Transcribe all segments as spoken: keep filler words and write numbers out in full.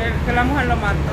el, que la mujer lo mató.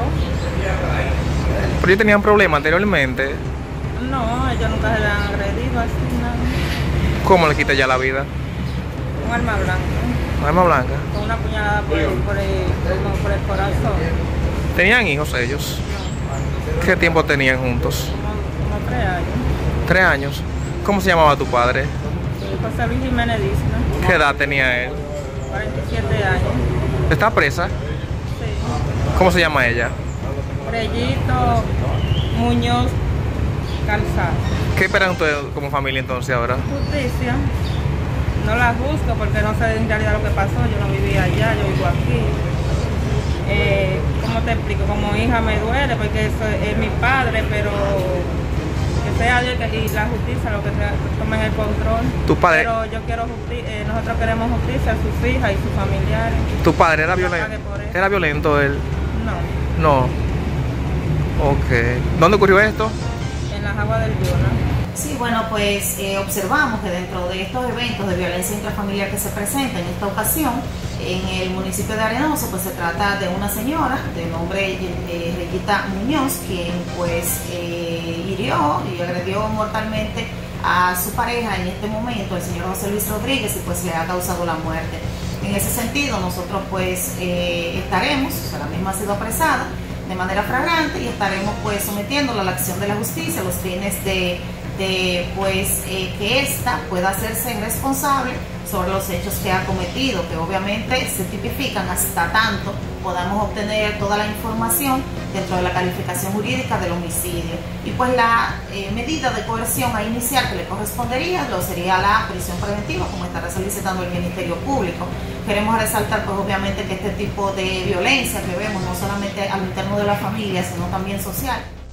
Pero ellos tenían problemas anteriormente. No, ellos nunca se le han agredido así, nada. ¿Cómo le quita ya la vida? Un arma blanca. ¿Un arma blanca? Con una puñalada por el, por el, como por el corazón. ¿Tenían hijos ellos? ¿Qué tiempo tenían juntos? Como, como tres años. Tres años. ¿Cómo se llamaba tu padre? José Luis Jiménez Disna. ¿Qué edad tenía él? cuarenta y siete años. ¿Está presa? Sí. ¿Cómo se llama ella? Frellito Muñoz Calzado. ¿Qué esperan ustedes como familia entonces ahora? Justicia. No la juzgo porque no sé en realidad lo que pasó. Yo no vivía allá, yo vivo aquí. Eh, ¿Cómo te explico? Como hija me duele porque eso es mi padre, pero que sea Dios y la justicia lo que tomen el control. ¿Tu padre? Pero yo quiero justicia, eh, nosotros queremos justicia a sus hijas y sus familiares. ¿Tu padre era violento? ¿Era violento él? No. No. Ok. ¿Dónde ocurrió esto? En las aguas del Yuna. Sí, bueno, pues eh, observamos que dentro de estos eventos de violencia intrafamiliar que se presentan en esta ocasión, en el municipio de Arenoso, pues se trata de una señora de nombre eh, Reyita Muñoz, quien pues eh, hirió y agredió mortalmente a su pareja en este momento, el señor José Luis Rodríguez, y pues le ha causado la muerte. En ese sentido, nosotros pues eh, estaremos, o sea, la misma ha sido apresada de manera flagrante y estaremos pues sometiéndola a la acción de la justicia, los fines de de pues eh, que ésta pueda hacerse responsable sobre los hechos que ha cometido, que obviamente se tipifican hasta tanto podamos obtener toda la información dentro de la calificación jurídica del homicidio. Y pues la eh, medida de coerción a iniciar que le correspondería lo sería la prisión preventiva, como estará solicitando el Ministerio Público. Queremos resaltar pues obviamente que este tipo de violencia que vemos no solamente al interno de la familia, sino también social,